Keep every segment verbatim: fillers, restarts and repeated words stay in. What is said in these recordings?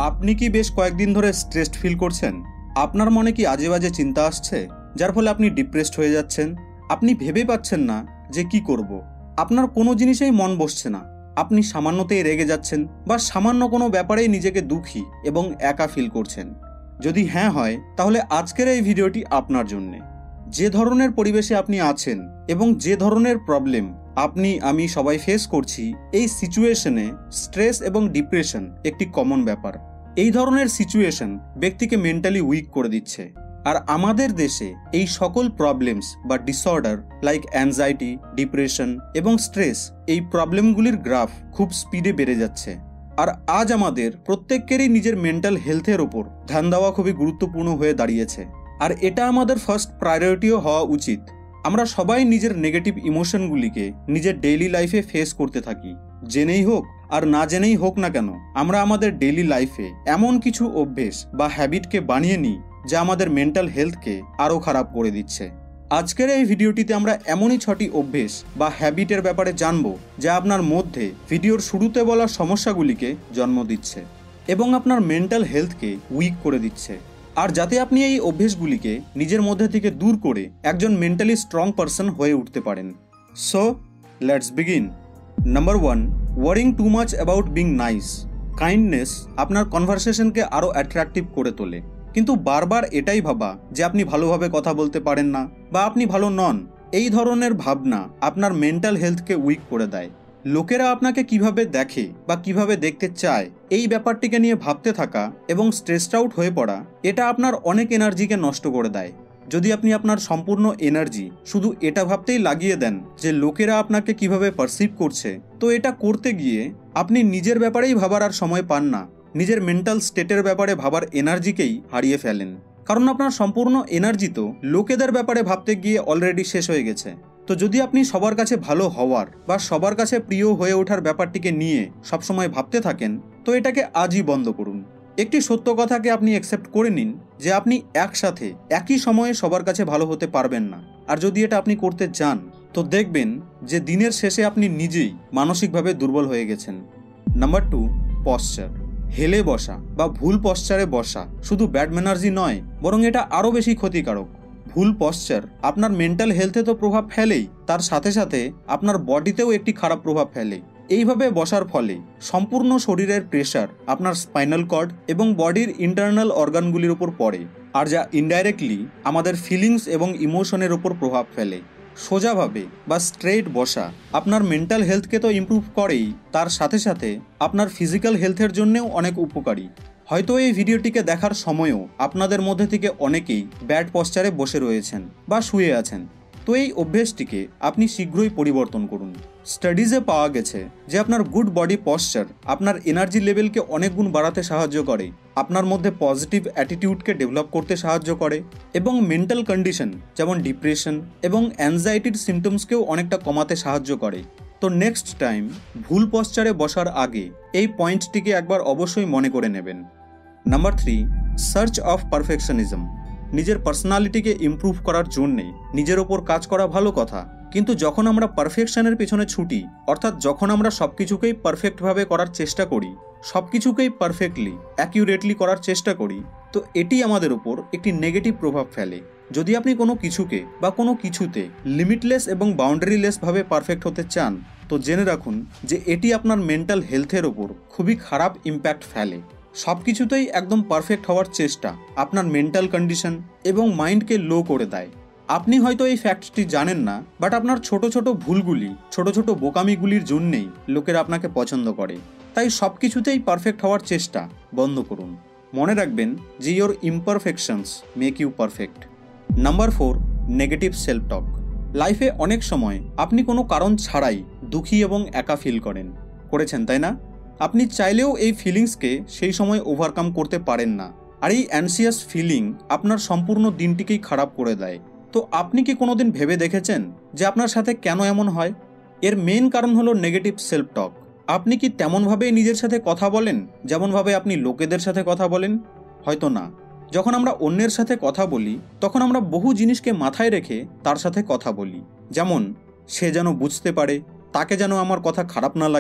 আপনি কি বেশ কয়েকদিন ধরে স্ট্রেসড ফিল করছেন? আপনার মনে কি আজে বাজে চিন্তা আসছে, যার ফলে আপনি ডিপ্রেসড হয়ে যাচ্ছেন? আপনি ভেবে পাচ্ছেন না যে কি করব। আপনার কোনো জিনিসেই মন বসছে না। আপনি সামান্যতেই রেগে যাচ্ছেন বা সামান্য কোনো ব্যাপারেই নিজেকে দুঃখী এবং একা ফিল করছেন। যদি হ্যাঁ হয়, তাহলে আজকের এই ভিডিওটি আপনার জন্যে। যে ধরনের পরিবেশে আপনি আছেন এবং যে ধরনের প্রবলেম আপনি আমি সবাই ফেস করছি, এই সিচুয়েশনে স্ট্রেস এবং ডিপ্রেশন একটি কমন ব্যাপার। এই ধরনের সিচুয়েশন ব্যক্তিকে মেন্টালি উইক করে দিচ্ছে। আর আমাদের দেশে এই সকল প্রবলেমস বা ডিসঅর্ডার লাইক অ্যাংজাইটি, ডিপ্রেশন এবং স্ট্রেস, এই প্রবলেমগুলির গ্রাফ খুব স্পিডে বেড়ে যাচ্ছে। আর আজ আমাদের প্রত্যেকেরই নিজের মেন্টাল হেলথের ওপর ধ্যান দেওয়া খুবই গুরুত্বপূর্ণ হয়ে দাঁড়িয়েছে। আর এটা আমাদের ফার্স্ট প্রায়োরিটিও হওয়া উচিত। আমরা সবাই নিজের নেগেটিভ ইমোশনগুলিকে নিজের ডেইলি লাইফে ফেস করতে থাকি। জেনেই হোক আর না জেনেই হোক না কেন, আমরা আমাদের ডেইলি লাইফে এমন কিছু অভ্যেস বা হ্যাবিটকে বানিয়ে নিই যা আমাদের মেন্টাল হেলথকে আরও খারাপ করে দিচ্ছে। আজকের এই ভিডিওটিতে আমরা এমনই ছটি অভ্যেস বা হ্যাবিটের ব্যাপারে জানব যা আপনার মধ্যে ভিডিওর শুরুতে বলা সমস্যাগুলিকে জন্ম দিচ্ছে এবং আপনার মেন্টাল হেলথকে উইক করে দিচ্ছে। আর যাতে আপনি এই অভ্যেসগুলিকে নিজের মধ্যে থেকে দূর করে একজন মেন্টালি স্ট্রং পারসন হয়ে উঠতে পারেন। So let's begin. Number one, worrying too much about being nice. Kindness আপনার কনভারসেশনকে আরও অ্যাট্রাকটিভ করে তোলে, কিন্তু বারবার এটাই ভাবা যে আপনি ভালোভাবে কথা বলতে পারেন না বা আপনি ভালো নন, এই ধরনের ভাবনা আপনার মেন্টাল হেলথকে উইক করে দেয়। লোকেরা আপনাকে কিভাবে দেখে বা কিভাবে দেখতে চায়, এই ব্যাপারটিকে নিয়ে ভাবতে থাকা এবং স্ট্রেসড আউট হয়ে পড়া, এটা আপনার অনেক এনার্জিকে নষ্ট করে দেয়। যদি আপনি আপনার সম্পূর্ণ এনার্জি শুধু এটা ভাবতেই লাগিয়ে দেন যে লোকেরা আপনাকে কিভাবে পারসিভ করছে, তো এটা করতে গিয়ে আপনি নিজের ব্যাপারেই ভাবার আর সময় পান না। নিজের মেন্টাল স্টেটের ব্যাপারে ভাবার এনার্জিকেই হারিয়ে ফেলেন, কারণ আপনার সম্পূর্ণ এনার্জি তো লোকেদের ব্যাপারে ভাবতে গিয়ে অলরেডি শেষ হয়ে গেছে। তো যদি আপনি সবার কাছে ভালো হওয়ার বা সবার কাছে প্রিয় হয়ে ওঠার ব্যাপারটিকে নিয়ে সবসময় ভাবতে থাকেন, তো এটাকে আজই বন্ধ করুন। একটি সত্য কথাকে আপনি অ্যাকসেপ্ট করে নিন যে আপনি একসাথে একই সময়ে সবার কাছে ভালো হতে পারবেন না। আর যদি এটা আপনি করতে চান, তো দেখবেন যে দিনের শেষে আপনি নিজেই মানসিকভাবে দুর্বল হয়ে গেছেন। Number two, posture. হেলে বসা বা ভুল পশ্চারে বসা শুধু ব্যাড ম্যানার্সই নয়, বরং এটা আরও বেশি ক্ষতিকারক। ভুল পশ্চার আপনার মেন্টাল হেলথে তো প্রভাব ফেলেই, তার সাথে সাথে আপনার বডিতেও একটি খারাপ প্রভাব ফেলে। এইভাবে বসার ফলে সম্পূর্ণ শরীরের প্রেশার আপনার স্পাইনাল কর্ড এবং বডির ইন্টারনাল অর্গানগুলির উপর পড়ে, আর যা ইনডাইরেক্টলি আমাদের ফিলিংস এবং ইমোশনের উপর প্রভাব ফেলে। সোজাভাবে বা স্ট্রেট বসা আপনার মেন্টাল হেলথকে তো ইমপ্রুভ করেই, তার সাথে সাথে আপনার ফিজিক্যাল হেলথের জন্যেও অনেক উপকারী। হয়তো এই ভিডিওটিকে দেখার সময়ও আপনাদের মধ্যে থেকে অনেকেই ব্যাড পশ্চারে বসে রয়েছেন বা শুয়ে আছেন। তো এই অভ্যেসটিকে আপনি শীঘ্রই পরিবর্তন করুন। স্টাডিজে পাওয়া গেছে যে আপনার গুড বডি পশ্চার আপনার এনার্জি লেভেলকে অনেক গুণ বাড়াতে সাহায্য করে, আপনার মধ্যে পজিটিভ অ্যাটিটিউডকে ডেভেলপ করতে সাহায্য করে এবং মেন্টাল কন্ডিশন যেমন ডিপ্রেশন এবং অ্যাংজাইটির সিমটমসকেও অনেকটা কমাতে সাহায্য করে। তো নেক্সট টাইম ভুল পশ্চারে বসার আগে এই পয়েন্টটিকে একবার অবশ্যই মনে করে নেবেন। Number three, search of perfectionism. নিজের পার্সোনালিটিকে ইমপ্রুভ করার জন্যে নিজের ওপর কাজ করা ভালো কথা, কিন্তু যখন আমরা পারফেকশনের পেছনে ছুটি, অর্থাৎ যখন আমরা সব কিছুকেই পারফেক্টভাবে করার চেষ্টা করি, সব কিছুকেই পারফেক্টলি অ্যাকিউরেটলি করার চেষ্টা করি, তো এটি আমাদের ওপর একটি নেগেটিভ প্রভাব ফেলে। যদি আপনি কোনো কিছুকে বা কোনো কিছুতে লিমিটলেস এবং বাউন্ডারিলেসভাবে পারফেক্ট হতে চান, তো জেনে রাখুন যে এটি আপনার মেন্টাল হেলথের ওপর খুবই খারাপ ইম্প্যাক্ট ফেলে। সব কিছুতেই একদম পারফেক্ট হওয়ার চেষ্টা আপনার মেন্টাল কন্ডিশন এবং মাইন্ডকে লো করে দেয়। আপনি হয়তো এই ফ্যাক্টটি জানেন না, বাট আপনার ছোট ছোট ভুলগুলি, ছোট ছোট বোকামিগুলির জন্যেই লোকেরা আপনাকে পছন্দ করে। তাই সব কিছুতেই পারফেক্ট হওয়ার চেষ্টা বন্ধ করুন। মনে রাখবেন যে your imperfections make you perfect. Number four, negative self talk. লাইফে অনেক সময় আপনি কোনো কারণ ছাড়াই দুঃখী এবং একা ফিল করেন, করেছেন তাই না? আপনি চাইলেও এই ফিলিংসকে সেই সময় ওভারকাম করতে পারেন না, আর এই অ্যানসিয়াস ফিলিং আপনার সম্পূর্ণ দিনটিকেই খারাপ করে দেয়। তো আপনি কি কোনোদিন ভেবে দেখেছেন যে আপনার সাথে কেন এমন হয়? এর মেইন কারণ হলো নেগেটিভ সেলফ টক। আপনি কি তেমনভাবেই নিজের সাথে কথা বলেন যেমনভাবে আপনি লোকেদের সাথে কথা বলেন? হয়তো না। যখন আমরা অন্যের সাথে কথা বলি, তখন আমরা বহু জিনিসকে মাথায় রেখে তার সাথে কথা বলি, যেমন সে যেন বুঝতে পারে, তাকে যেন আমার কথা খারাপ না লাগে,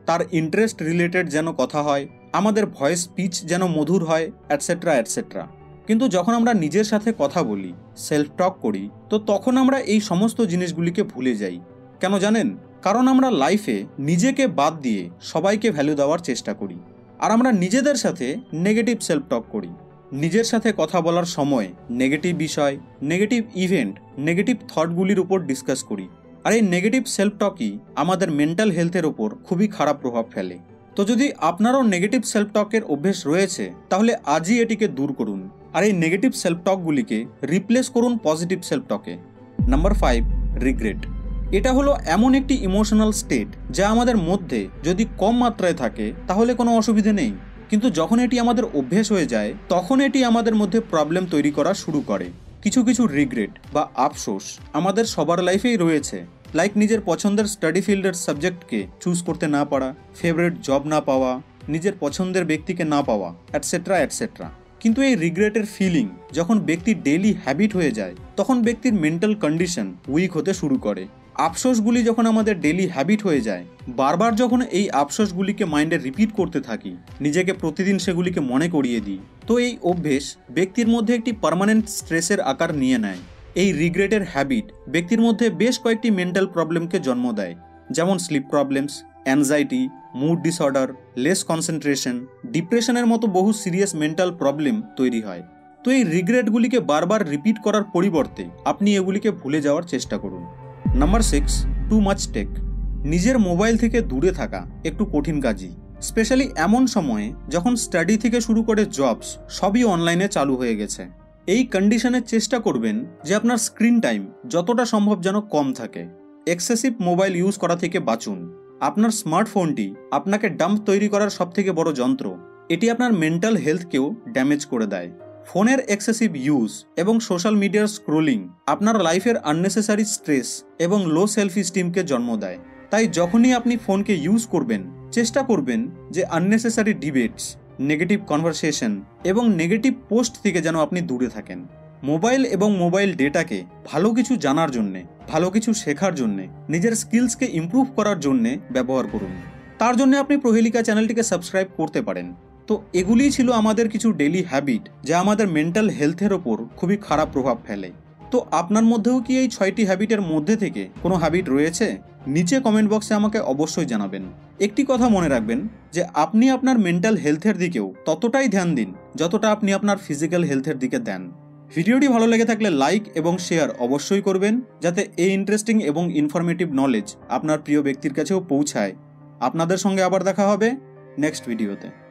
তার ইন্টারেস্ট রিলেটেড যেন কথা হয়, আমাদের ভয়েস পিচ যেন মধুর হয়, অ্যাটসেট্রা অ্যাটসেট্রা। কিন্তু যখন আমরা নিজের সাথে কথা বলি, সেলফ টক করি, তো তখন আমরা এই সমস্ত জিনিসগুলিকে ভুলে যাই। কেন জানেন? কারণ আমরা লাইফে নিজেকে বাদ দিয়ে সবাইকে ভ্যালু দেওয়ার চেষ্টা করি, আর আমরা নিজেদের সাথে নেগেটিভ সেলফ টক করি। নিজের সাথে কথা বলার সময় নেগেটিভ বিষয়, নেগেটিভ ইভেন্ট, নেগেটিভ থটগুলির উপর ডিসকাস করি। আর এই নেগেটিভ সেলফ টকই আমাদের মেন্টাল হেলথের ওপর খুবই খারাপ প্রভাব ফেলে। তো যদি আপনারও নেগেটিভ সেলফ টকের অভ্যেস রয়েছে, তাহলে আজই এটিকে দূর করুন, আর এই নেগেটিভ সেলফ টকগুলিকে রিপ্লেস করুন পজিটিভ সেলফ টকে। Number five, regret. এটা হলো এমন একটি ইমোশনাল স্টেট যা আমাদের মধ্যে যদি কম মাত্রায় থাকে তাহলে কোনো অসুবিধে নেই, কিন্তু যখন এটি আমাদের অভ্যেস হয়ে যায় তখন এটি আমাদের মধ্যে প্রবলেম তৈরি করা শুরু করে। কিছু কিছু রিগ্রেট বা আফসোস আমাদের সবার লাইফেই রয়েছে, লাইক নিজের পছন্দের স্টাডি ফিল্ডের সাবজেক্টকে চুজ করতে না পারা, ফেভারিট জব না পাওয়া, নিজের পছন্দের ব্যক্তিকে না পাওয়া, অ্যাটসেট্রা অ্যাটসেট্রা। কিন্তু এই রিগ্রেটের ফিলিং যখন ব্যক্তির ডেইলি হ্যাবিট হয়ে যায় তখন ব্যক্তির মেন্টাল কন্ডিশন উইক হতে শুরু করে। আফসোসগুলি যখন আমাদের ডেইলি হ্যাবিট হয়ে যায়, বারবার যখন এই আফসোসগুলিকে মাইন্ডে রিপিট করতে থাকি, নিজেকে প্রতিদিন সেগুলিকে মনে করিয়ে দিই, তো এই অভ্যেস ব্যক্তির মধ্যে একটি পার্মানেন্ট স্ট্রেসের আকার নিয়ে নেয়। এই রিগ্রেটের হ্যাবিট ব্যক্তির মধ্যে বেশ কয়েকটি মেন্টাল প্রবলেমকে জন্ম দেয়, যেমন sleep problems, anxiety, mood disorder, less concentration, ডিপ্রেশনের মতো বহু সিরিয়াস মেন্টাল প্রবলেম তৈরি হয়। তো এই রিগ্রেটগুলিকে বারবার রিপিট করার পরিবর্তে আপনি এগুলিকে ভুলে যাওয়ার চেষ্টা করুন। Number six, too much tech. নিজের মোবাইল থেকে দূরে থাকা একটু কঠিন কাজই, স্পেশালি এমন সময়ে যখন স্টাডি থেকে শুরু করে জবস সবই অনলাইনে চালু হয়ে গেছে। এই কন্ডিশনে চেষ্টা করবেন যে আপনার স্ক্রিন টাইম যতটা সম্ভব যেন কম থাকে। এক্সেসিভ মোবাইল ইউজ করা থেকে বাঁচুন। আপনার স্মার্টফোনটি আপনাকে ডাম্প তৈরি করার সবথেকে বড় যন্ত্র। এটি আপনার মেন্টাল হেলথকেও ড্যামেজ করে দেয়। ফোনের এক্সেসিভ ইউজ এবং সোশ্যাল মিডিয়ার স্ক্রোলিং আপনার লাইফের আননেসেসারি স্ট্রেস এবং লো সেলফ স্টিমকে জন্ম দেয়। তাই যখনই আপনি ফোনকে ইউজ করবেন, চেষ্টা করবেন যে আননেসেসারি ডিবেটস, নেগেটিভ কনভারসেশন এবং নেগেটিভ পোস্ট থেকে যেন আপনি দূরে থাকেন। মোবাইল এবং মোবাইল ডেটাকে ভালো কিছু জানার জন্যে, ভালো কিছু শেখার জন্যে, নিজের স্কিলসকে ইমপ্রুভ করার জন্যে ব্যবহার করুন। তার জন্য আপনি প্রহেলিকা চ্যানেলটিকে সাবস্ক্রাইব করতে পারেন। তো এগুলিই ছিল আমাদের কিছু ডেইলি হ্যাবিট যা আমাদের মেন্টাল হেলথের ওপর খুবই খারাপ প্রভাব ফেলে। তো আপনার মধ্যেও কি এই ছয়টি হ্যাবিটের মধ্যে থেকে কোনো হ্যাবিট রয়েছে? নিচে কমেন্ট বক্সে আমাকে অবশ্যই জানাবেন। একটি কথা মনে রাখবেন যে আপনি আপনার মেন্টাল হেলথের দিকেও ততটাই ধ্যান দিন যতটা আপনি আপনার ফিজিক্যাল হেলথের দিকে দেন। ভিডিওটি ভালো লেগে থাকলে লাইক এবং শেয়ার অবশ্যই করবেন, যাতে এই ইন্টারেস্টিং এবং ইনফরমেটিভ নলেজ আপনার প্রিয় ব্যক্তির কাছেও পৌঁছায়। আপনাদের সঙ্গে আবার দেখা হবে নেক্সট ভিডিওতে।